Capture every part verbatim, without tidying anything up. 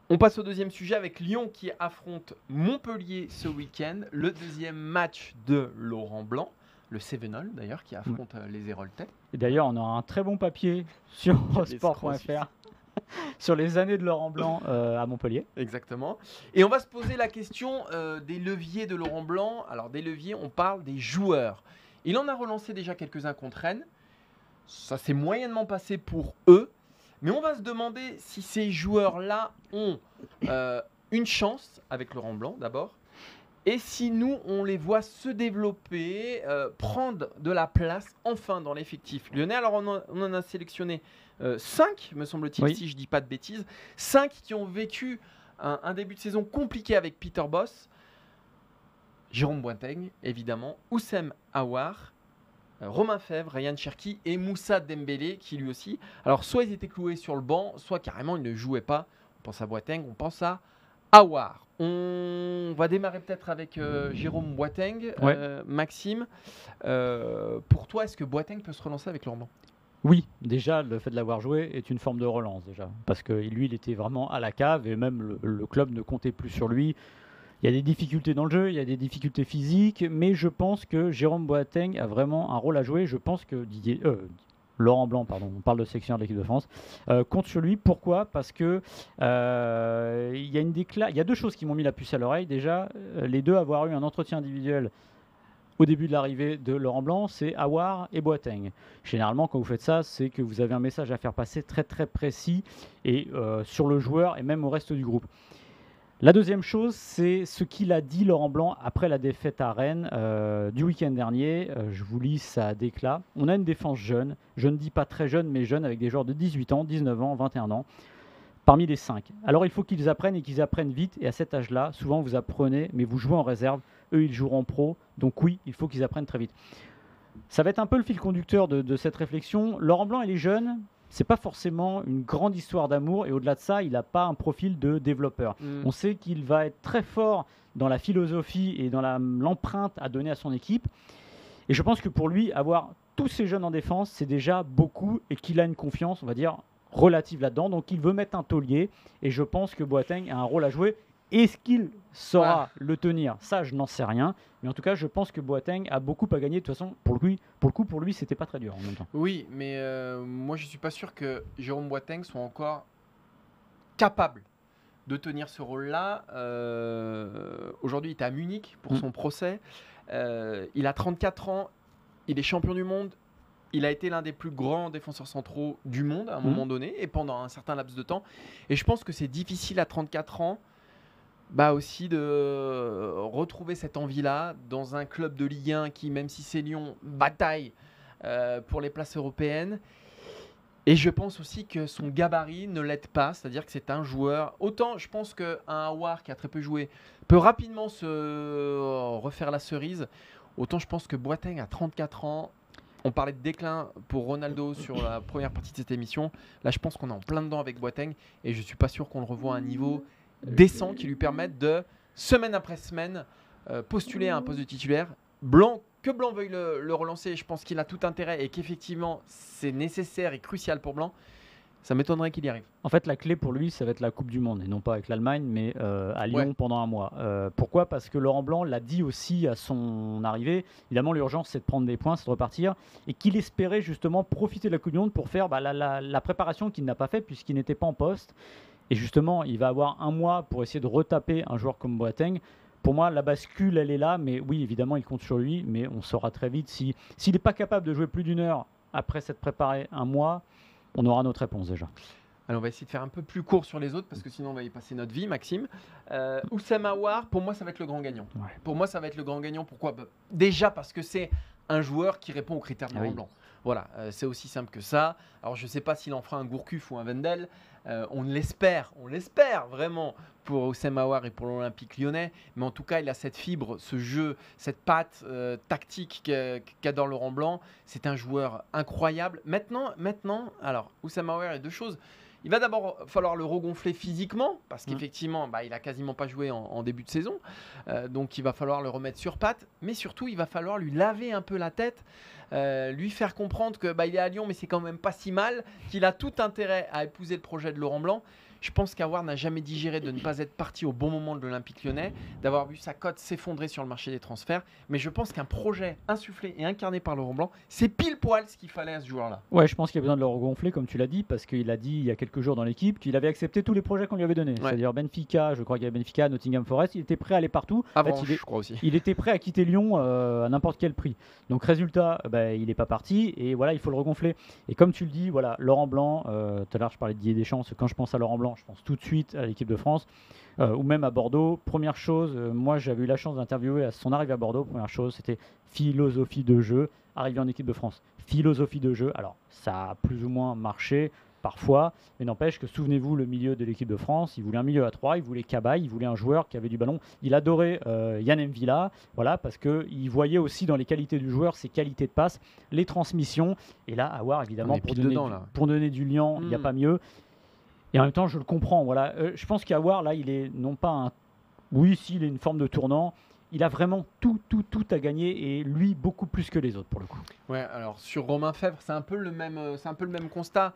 On passe au deuxième sujet avec Lyon qui affronte Montpellier ce week-end. Le deuxième match de Laurent Blanc, le Cévenol d'ailleurs, qui affronte euh, les Héroltais. Et d'ailleurs, on aura un très bon papier sur sport point f r sur les années de Laurent Blanc euh, à Montpellier. Exactement. Et on va se poser la question euh, des leviers de Laurent Blanc. Alors des leviers, on parle des joueurs. Il en a relancé déjà quelques-uns contre Rennes. Ça s'est moyennement passé pour eux. Mais on va se demander si ces joueurs-là ont euh, une chance avec Laurent Blanc d'abord. Et si nous, on les voit se développer, euh, prendre de la place enfin dans l'effectif lyonnais. Alors on en, on en a sélectionné euh, cinq, me semble-t-il, Oui. si je ne dis pas de bêtises. cinq qui ont vécu un, un début de saison compliqué avec Peter Bosz. Jérôme Boateng, évidemment. Oussem Aouar. Romain Fèvre, Ryan Cherki et Moussa Dembélé qui lui aussi. Alors soit ils étaient cloués sur le banc, soit carrément ils ne jouaient pas. On pense à Boateng, on pense à Aouar. On va démarrer peut-être avec euh, Jérôme Boateng. Ouais. Euh, Maxime, euh, pour toi, est-ce que Boateng peut se relancer avec Laurent Blanc ? Oui, déjà, le fait de l'avoir joué est une forme de relance déjà. Parce que lui, il était vraiment à la cave et même le, le club ne comptait plus sur lui. Il y a des difficultés dans le jeu, il y a des difficultés physiques, mais je pense que Jérôme Boateng a vraiment un rôle à jouer. Je pense que Didier, euh, Laurent Blanc, pardon, on parle de sélection de l'équipe de France, euh, compte sur lui. Pourquoi ? Parce que euh, il y a une décla- il y a deux choses qui m'ont mis la puce à l'oreille. Déjà, euh, les deux avoir eu un entretien individuel au début de l'arrivée de Laurent Blanc, c'est Aouar et Boateng. Généralement, quand vous faites ça, c'est que vous avez un message à faire passer très très précis et euh, sur le joueur et même au reste du groupe. La deuxième chose, c'est ce qu'il a dit Laurent Blanc après la défaite à Rennes euh, du week-end dernier. Euh, je vous lis sa déclat. On a une défense jeune, je ne dis pas très jeune, mais jeune, avec des joueurs de dix-huit ans, dix-neuf ans, vingt et un ans, parmi les cinq. Alors il faut qu'ils apprennent et qu'ils apprennent vite. Et à cet âge-là, souvent vous apprenez, mais vous jouez en réserve. Eux, ils joueront en pro. Donc oui, il faut qu'ils apprennent très vite. Ça va être un peu le fil conducteur de, de cette réflexion. Laurent Blanc, il est jeune. C'est pas forcément une grande histoire d'amour et au-delà de ça, il n'a pas un profil de développeur. Mm. On sait qu'il va être très fort dans la philosophie et dans la, l'empreinte à donner à son équipe. Et je pense que pour lui, avoir tous ces jeunes en défense, c'est déjà beaucoup et qu'il a une confiance, on va dire, relative là-dedans. Donc il veut mettre un taulier et je pense que Boateng a un rôle à jouer. Est-ce qu'il saura Ah. le tenir ? Ça, je n'en sais rien. Mais en tout cas, je pense que Boateng a beaucoup à gagner. De toute façon, pour lui, pour le coup, pour lui, c'était pas très dur en même temps. Oui, mais euh, moi je suis pas sûr que Jérôme Boateng soit encore capable de tenir ce rôle-là. Euh, aujourd'hui, il est à Munich pour Mm. son procès. Euh, il a trente-quatre ans, il est champion du monde. Il a été l'un des plus grands défenseurs centraux du monde à un Mm. moment donné et pendant un certain laps de temps. Et je pense que c'est difficile à trente-quatre ans bah aussi de retrouver cette envie-là dans un club de Ligue un qui, même si c'est Lyon, bataille euh, pour les places européennes. Et je pense aussi que son gabarit ne l'aide pas, c'est-à-dire que c'est un joueur. Autant je pense qu'un Aouar qui a très peu joué peut rapidement se refaire la cerise, autant je pense que Boateng à trente-quatre ans, on parlait de déclin pour Ronaldo sur la première partie de cette émission. Là, je pense qu'on est en plein dedans avec Boateng et je ne suis pas sûr qu'on le revoie à un niveau décent qui lui permette de, semaine après semaine, euh, postuler à un poste de titulaire. Blanc, que Blanc veuille le, le relancer, je pense qu'il a tout intérêt et qu'effectivement c'est nécessaire et crucial pour Blanc. Ça m'étonnerait qu'il y arrive. En fait, la clé pour lui, ça va être la Coupe du Monde, et non pas avec l'Allemagne, mais euh, à Lyon Ouais. pendant un mois. Euh, pourquoi ? Parce que Laurent Blanc l'a dit aussi à son arrivée. Évidemment, l'urgence, c'est de prendre des points, c'est de repartir, et qu'il espérait justement profiter de la Coupe du Monde pour faire bah, la, la, la préparation qu'il n'a pas fait puisqu'il n'était pas en poste. Et justement, il va avoir un mois pour essayer de retaper un joueur comme Boateng. Pour moi, la bascule, elle est là, mais oui, évidemment, il compte sur lui, mais on saura très vite si, s'il n'est pas capable de jouer plus d'une heure après s'être préparé un mois. On aura notre réponse déjà. Alors on va essayer de faire un peu plus court sur les autres parce que sinon on va y passer notre vie, Maxime. Euh, Oussem Aouar, pour moi ça va être le grand gagnant. Ouais. Pour moi ça va être le grand gagnant. Pourquoi ? Bah, déjà parce que c'est un joueur qui répond aux critères de Ah Laurent oui. Blanc. Voilà, euh, c'est aussi simple que ça. Alors je ne sais pas s'il en fera un Gourcuff ou un Wendel. Euh, on l'espère, on l'espère vraiment pour Oussem Aouar et pour l'Olympique lyonnais. Mais en tout cas, il a cette fibre, ce jeu, cette patte euh, tactique qu'a- qu'adore Laurent Blanc. C'est un joueur incroyable. Maintenant, maintenant alors Oussem Aouar, il y a deux choses. Il va d'abord falloir le regonfler physiquement parce Mm. qu'effectivement, bah, il a quasiment pas joué en, en début de saison. Euh, donc, il va falloir le remettre sur pattes. Mais surtout, il va falloir lui laver un peu la tête, euh, lui faire comprendre que bah, il est à Lyon, mais c'est quand même pas si mal, qu'il a tout intérêt à épouser le projet de Laurent Blanc. Je pense qu'Aouar n'a jamais digéré de ne pas être parti au bon moment de l'Olympique Lyonnais, d'avoir vu sa cote s'effondrer sur le marché des transferts. Mais je pense qu'un projet insufflé et incarné par Laurent Blanc, c'est pile poil ce qu'il fallait à ce joueur-là. Ouais, je pense qu'il y a besoin de le regonfler, comme tu l'as dit, parce qu'il a dit il y a quelques jours dans l'équipe qu'il avait accepté tous les projets qu'on lui avait donnés. Ouais. C'est-à-dire Benfica, je crois qu'il y avait Benfica, Nottingham Forest, il était prêt à aller partout. Avant, en fait, il, est, je crois aussi. il était prêt à quitter Lyon euh, à n'importe quel prix. Donc résultat, bah, il n'est pas parti et voilà, il faut le regonfler. Et comme tu le dis, voilà, Laurent Blanc, euh, tout à l'heure je parlais de Didier Deschamps, quand je pense à Laurent Blanc, je pense tout de suite à l'équipe de France. Euh, ou même à Bordeaux. Première chose, euh, moi j'avais eu la chance d'interviewer à son arrivée à Bordeaux. Première chose, c'était philosophie de jeu, arrivé en équipe de France. Philosophie de jeu, alors ça a plus ou moins marché parfois, mais n'empêche que souvenez-vous, le milieu de l'équipe de France, il voulait un milieu à trois, il voulait Cabaye, il voulait un joueur qui avait du ballon. Il adorait euh, Yann M'Vila, voilà, parce qu'il voyait aussi dans les qualités du joueur ses qualités de passe, les transmissions. Et là, Aouar, évidemment, pour donner, dedans, du, là. pour donner du lien, il mmh. n'y a pas mieux. Et en même temps, je le comprends. Voilà. Euh, je pense qu'Aouar, là, il est non pas un... Oui, si, il est une forme de tournant. Il a vraiment tout, tout, tout à gagner et lui, beaucoup plus que les autres, pour le coup. Ouais, alors sur Romain Fèvre, c'est un peu le même, c'est un peu le même constat.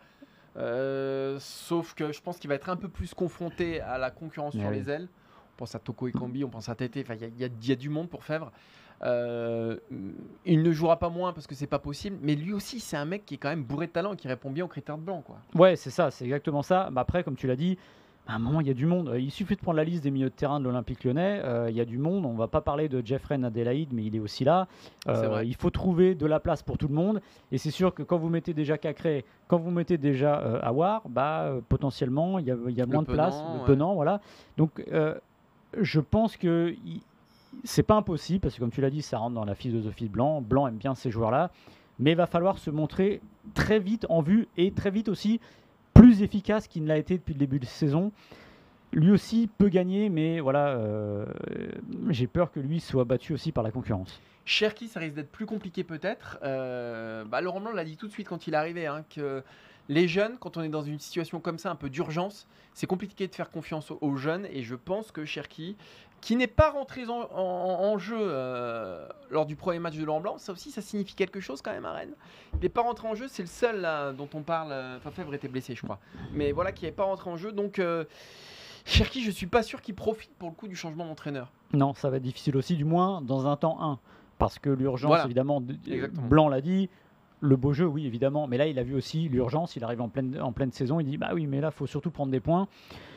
Euh, sauf que je pense qu'il va être un peu plus confronté à la concurrence ouais. sur les ailes. On pense à Toko Ekambi, on pense à Tété. Enfin, il y, y, y a du monde pour Fèvre. Euh, il ne jouera pas moins parce que c'est pas possible, mais lui aussi c'est un mec qui est quand même bourré de talent et qui répond bien aux critères de Blanc, quoi. Ouais, c'est ça, c'est exactement ça. Bah après, comme tu l'as dit, à un moment il y a du monde. Il suffit de prendre la liste des milieux de terrain de l'Olympique Lyonnais. Euh, il y a du monde. On va pas parler de Jeffrey Adélaïde, mais il est aussi là. Euh, il faut trouver de la place pour tout le monde. Et c'est sûr que quand vous mettez déjà Cacré, quand vous mettez déjà euh, Aouar, bah euh, potentiellement il y a, y a moins de place. Penant, le ouais. Penant, voilà. Donc euh, je pense que il, c'est pas impossible, parce que comme tu l'as dit, ça rentre dans la philosophie de Blanc. Blanc aime bien ces joueurs-là, mais il va falloir se montrer très vite en vue et très vite aussi plus efficace qu'il ne l'a été depuis le début de saison. Lui aussi peut gagner, mais voilà, euh, j'ai peur que lui soit battu aussi par la concurrence. Cherki, ça risque d'être plus compliqué peut-être. Euh, bah, Laurent Blanc l'a dit tout de suite quand il est arrivé, hein, que les jeunes, quand on est dans une situation comme ça, un peu d'urgence, c'est compliqué de faire confiance aux, aux jeunes. Et je pense que Cherki, qui n'est pas rentré en, en, en jeu euh, lors du premier match de Laurent Blanc, ça aussi, ça signifie quelque chose quand même à Rennes. Il n'est pas rentré en jeu, c'est le seul là, dont on parle. Enfin, Fèvre était blessé, je crois. Mais voilà, qui n'est pas rentré en jeu. Donc, euh, Cherki, je ne suis pas sûr qu'il profite pour le coup du changement d'entraîneur. Non, ça va être difficile aussi, du moins dans un temps un. Parce que l'urgence, voilà. évidemment, Exactement. Blanc l'a dit. Le beau jeu, oui, évidemment. Mais là, il a vu aussi l'urgence. Il arrive en pleine, en pleine saison. Il dit, bah oui, mais là, il faut surtout prendre des points.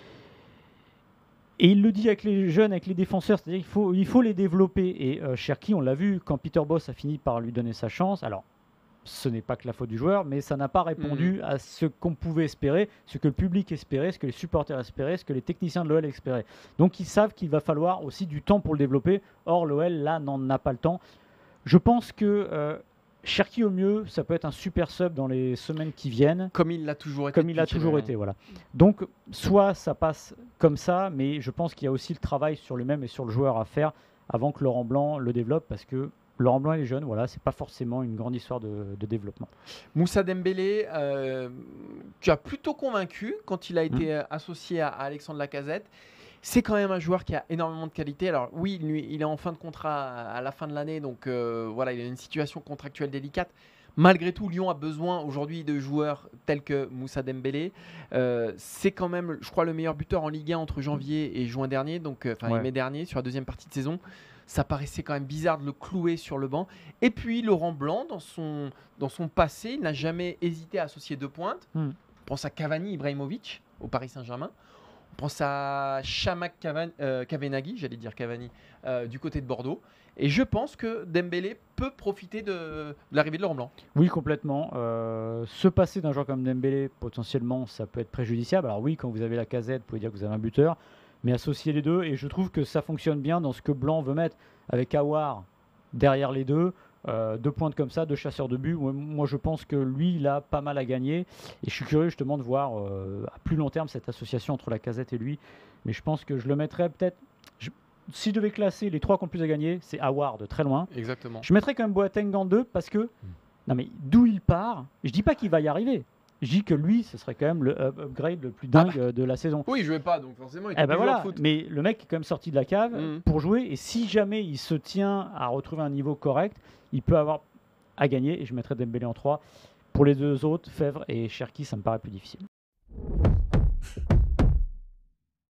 Et il le dit avec les jeunes, avec les défenseurs. C'est-à-dire qu'il faut, il faut les développer. Et euh, Cherki, on l'a vu, quand Peter Bosz a fini par lui donner sa chance. Alors, ce n'est pas que la faute du joueur, mais ça n'a pas répondu mmh. à ce qu'on pouvait espérer, ce que le public espérait, ce que les supporters espéraient, ce que les techniciens de l'O L espéraient. Donc, ils savent qu'il va falloir aussi du temps pour le développer. Or, l'O L, là, n'en a pas le temps. Je pense que... Euh, Cherki au mieux, ça peut être un super sub dans les semaines qui viennent. Comme il l'a toujours été. Comme il l'a toujours été, voilà. Donc, soit ça passe comme ça, mais je pense qu'il y a aussi le travail sur lui-même et sur le joueur à faire avant que Laurent Blanc le développe, parce que Laurent Blanc et les jeunes, voilà, c'est pas forcément une grande histoire de, de développement. Moussa Dembélé, euh, tu as plutôt convaincu quand il a été mmh. associé à, à Alexandre Lacazette. C'est quand même un joueur qui a énormément de qualité. Alors oui, lui, il est en fin de contrat à la fin de l'année, donc euh, voilà, il a une situation contractuelle délicate. Malgré tout, Lyon a besoin aujourd'hui de joueurs tels que Moussa Dembélé. Euh, c'est quand même, je crois, le meilleur buteur en Ligue un entre janvier et juin dernier, donc enfin euh, ouais. mai dernier, sur la deuxième partie de saison. Ça paraissait quand même bizarre de le clouer sur le banc. Et puis Laurent Blanc, dans son, dans son passé, il n'a jamais hésité à associer deux pointes. Mm. On pense à Cavani, Ibrahimovic au Paris Saint-Germain. On pense à Chamakh euh, Kavenaghi, j'allais dire Cavani, euh, du côté de Bordeaux. Et je pense que Dembélé peut profiter de, de l'arrivée de Laurent Blanc. Oui, complètement. Euh, se passer d'un joueur comme Dembélé, potentiellement, ça peut être préjudiciable. Alors oui, quand vous avez Lacazette, vous pouvez dire que vous avez un buteur. Mais associer les deux, et je trouve que ça fonctionne bien dans ce que Blanc veut mettre avec Aouar derrière les deux. Euh, deux pointes comme ça, deux chasseurs de but. Moi, je pense que lui, il a pas mal à gagner. Et je suis curieux justement de voir euh, à plus long terme cette association entre Lacazette et lui. Mais je pense que je le mettrais peut-être. Je, si je devais classer les trois qui ont le plus à gagner, c'est Aouar de très loin. Exactement. Je mettrais quand même Boateng en deux parce que, mmh. non mais d'où il part, je dis pas qu'il va y arriver. Je dis que lui, ce serait quand même le upgrade le plus dingue ah. de la saison. Oui, il jouait pas, donc forcément, il était eh ben plus voilà. foot. Mais le mec est quand même sorti de la cave mmh. pour jouer. Et si jamais il se tient à retrouver un niveau correct, il peut avoir à gagner. Et je mettrais Dembélé en trois. Pour les deux autres, Fèvre et Cherki, ça me paraît plus difficile.